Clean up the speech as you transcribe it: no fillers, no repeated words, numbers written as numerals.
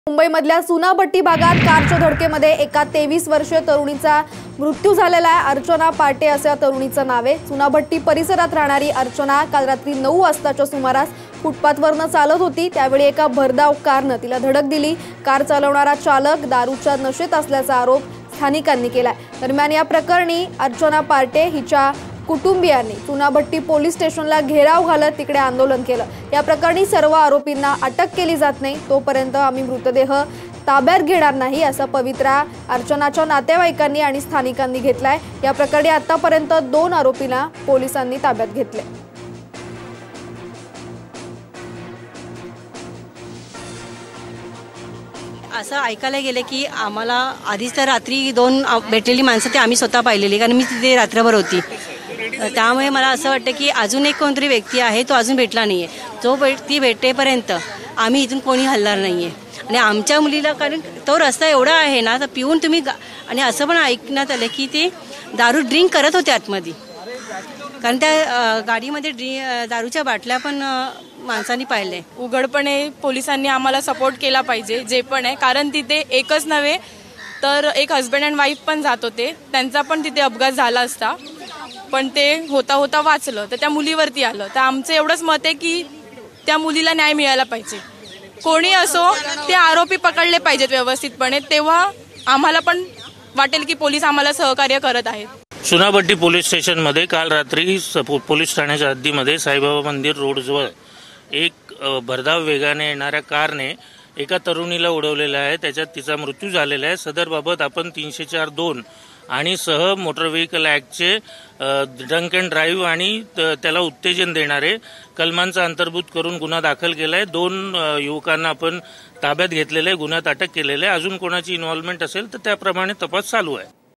मुंबईमधल्या सुनाभट्टी भागात कारच्या धडकेमध्ये एका 23 वर्षीय तरुणीचा मृत्यू झालेला आहे। अर्चना पाटे असे या तरुणीचं नाव आहे। सुनाभट्टी परिसरात राहणारी अर्चना काल रात्री 9 वाजताच्या सुमारास फुटपाथवरनं चालत होती। त्यावेळी एका भरधाव कारनं तिला धडक दिली। कार चालवणारा चालक दारूच्या नशेत असल्याचा आरोप स्थानिकांनी केलाय। दरम्यान या प्रकरणी अर्चना पाटे हिच्या कुटुंबियांनी सुनाभट्टी पोलीस स्टेशनला घेराव घालत तिकडे आंदोलन केलं। या प्रकरणी सर्व आरोपींना अटक केली जात नाही तोपर्यंत आम्ही मृतदेह ताब्यात घेणार नाही असा पवित्रा अर्चनाच्या नातेवाईकांनी आणि स्थानिकांनी घेतलाय। या प्रकरणी आतापर्यंत 2 आरोपींना पोलिसांनी ताब्यात घेतले। असं ऐकायला गेलं की आम्हाला आधीच तर रात्री 2 भेटलेली माणसं ते आम्ही स्वतः पाहिलेली, कारण मी तिथे रात्रभर होती। त्यामुळे मला असं वाटतं की अजून एक कोणतरी व्यक्ती आहे तो अजून भेटला नाहीये। जो ती भेटेपर्यंत आम्ही इथून कोणी हलणार नाहीये। आणि आमच्या मुलीला, कारण तो रस्ता एवढा आहे ना, तर पिऊन तुम्ही आणि असं पण ऐकण्यात आलं की ते दारू ड्रिंक करत होते आतमध्ये, कारण त्या गाडीमध्ये दारूच्या बाटल्या पण माणसांनी पाहिले। उघडपणे पोलिसांनी आम्हाला सपोर्ट केला पाहिजे जे पण आहे, कारण तिथे एकच नव्हे तर एक हस्बंड अँड वाईफ पण जात होते। त्यांचा पण तिथे अपघात झाला असता, पण ते होता होता वाचलं, तर त्या मुलीवरती आलं। तर आमचं एवढंच मत आहे की त्या मुलीला न्याय मिळाला पाहिजे। कोणी असो, ते आरोपी पकडले पाहिजेत व्यवस्थितपणे, तेव्हा आम्हाला पण वाटेल की पोलीस आम्हाला सहकार्य करत आहेत। सुनाभट्टी पोलीस स्टेशनमध्ये काल रात्री पोलीस ठाण्याच्या हद्दीमध्ये साईबाबा मंदिर रोडजवळ एक भरधाव वेगाने येणाऱ्या कारने एका तरुणीला उडवलेला आहे। त्याच्यात तिचा मृत्यू झालेला आहे। सदरबाबत आपण 304(2) आणि सह मोटर व्हेकल ॲक्टचे ड्रंक अँड ड्राईव्ह आणि त्याला उत्तेजन देणारे कलमांचा अंतर्भूत करून गुन्हा दाखल केला आहे। 2 युवकांना आपण ताब्यात घेतलेले आहे, गुन्ह्यात अटक केलेले आहे। अजून कोणाची इन्व्हॉल्वमेंट असेल तर त्याप्रमाणे तपास चालू आहे।